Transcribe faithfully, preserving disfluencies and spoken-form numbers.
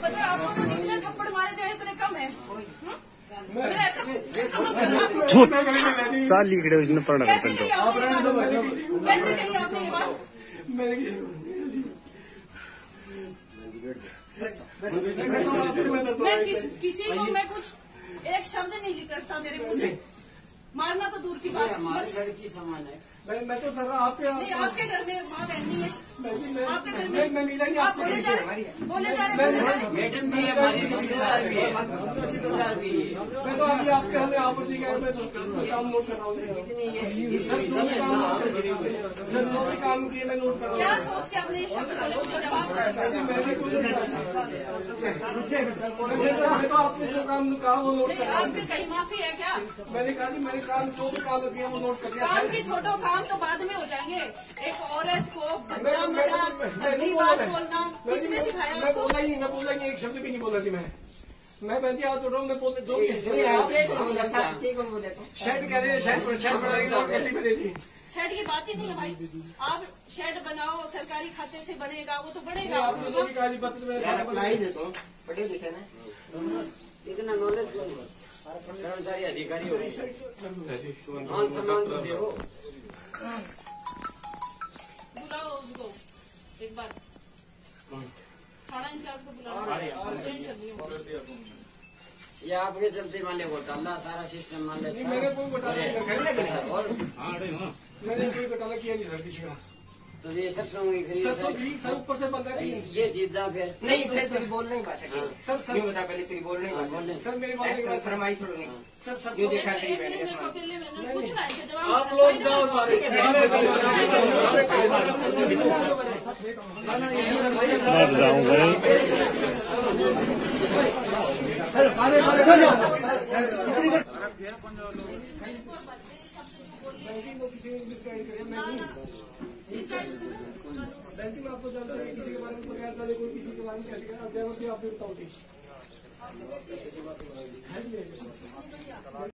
पता है आपको तो जितने थप्पड़ मारे जाए उतने कम है। चाल लिखड़े उसने पढ़ा कैसे कही आपने कैसे कही आपने ये बात? मैं किस, किसी को मैं कुछ एक शब्द नहीं निकलता मेरे मुंह से। मारना तो दूर की बात है। हमारी लड़की समान है। मैं मैं तो सर आपके नहीं, आपके घर में माँ बहन नहीं है। आपके घर मैं मैं मिला ही आप आपसे बोले जा रहे बोले जा रहे बोले जा रहे मैडम भी है, हमारी रिश्तेदार भी है, रिश्तेदार भी है। मैं तो अभी आपके हमें आप जी गए मैं काम नोट कर रहा हूँ। सर जो भी काम सर जो भी काम किए मैं नोट कर रहा हूँ। क्या सोच के अपने शब्द बोले मुझे जवाब मैंने कोई मैं तो आपने जो काम कहा वो नोट कर रहा हूँ। आपकी कहीं माफी है क्या? मैंने कहा मैंने काम जो भी काम किया वो नोट कर लिया। काम की छोटो काम तो बाद में हो जाएंगे। एक औरत को बदला मजाक गंदी बात बोलना किसने सिखाया मैं आपको? बोला ही मैं बोला ही एक शब्द भी नहीं बोला थी मैं मैं बहन जी हाथ उठ रहा हूँ। मैं बोल जो भी शर्ट कह रहे हैं शर्ट शर्ट बनाएगी और गली में देती शेड की बात ही नहीं है भाई। आप शेड बनाओ सरकारी खाते से बनेगा वो तो बनेगा। आपने जो भी कहा जी बच्चे में अप्लाई देता हूँ पढ़े लिखे ना इतना नॉलेज कर्मचारी अधिकारी हो मान सम्मान तो दे हो। बुलाओ उनको एक बार थाना इंचार्ज को बुलाओ। ये आपके चलते मान ले घोटाला सारा सिस्टम मान ले मैंने कोई घोटाला नहीं किया। और मैंने कोई घोटाला किया नहीं सर किसी का। तो ये सब सुनोगी फिर सर तो ठीक सर ऊपर से बंदा नहीं ये चीज जा फिर नहीं फिर तेरी बोल नहीं पा सके सर सर नहीं बता पहले तेरी बोल नहीं पा बोलने सर मेरी बात सके शर्माई थोड़ा नहीं सर सर जो देखा तेरी बहन के समान पूछना है जवाब आप लोग जाओ सारे मैं जाऊंगा मैं आपको जानता हूँ किसी के बारे में बगैर कोई किसी के बारे में कैसे आप भी बताओ